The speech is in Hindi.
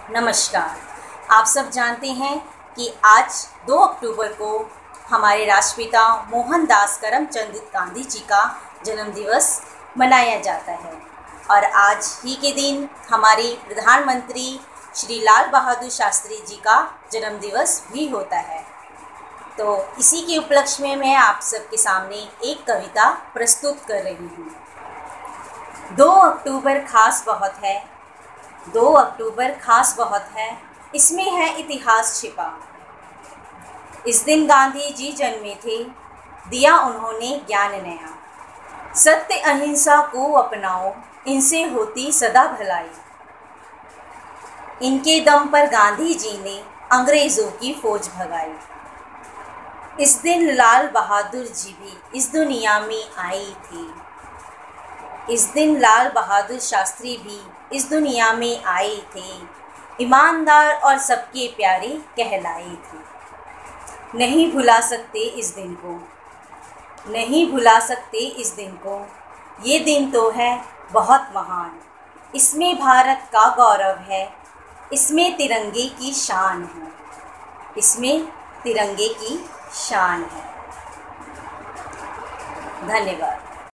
नमस्कार। आप सब जानते हैं कि आज 2 अक्टूबर को हमारे राष्ट्रपिता मोहनदास करमचंद गांधी जी का जन्मदिवस मनाया जाता है और आज ही के दिन हमारे प्रधानमंत्री श्री लाल बहादुर शास्त्री जी का जन्मदिवस भी होता है। तो इसी के उपलक्ष्य में मैं आप सबके सामने एक कविता प्रस्तुत कर रही हूँ। 2 अक्टूबर खास बहुत है, 2 अक्टूबर खास बहुत है, इसमें है इतिहास छिपा। इस दिन गांधी जी जन्मे थे, दिया उन्होंने ज्ञान नया। सत्य अहिंसा को अपनाओ, इनसे होती सदा भलाई। इनके दम पर गांधी जी ने अंग्रेज़ों की फौज भगाई। इस दिन लाल बहादुर जी भी इस दुनिया में आई थी। इस दिन लाल बहादुर शास्त्री भी इस दुनिया में आए थे, ईमानदार और सबके प्यारे कहलाए थे। नहीं भुला सकते इस दिन को, नहीं भुला सकते इस दिन को। ये दिन तो है बहुत महान, इसमें भारत का गौरव है, इसमें तिरंगे की शान है, इसमें तिरंगे की शान है। धन्यवाद।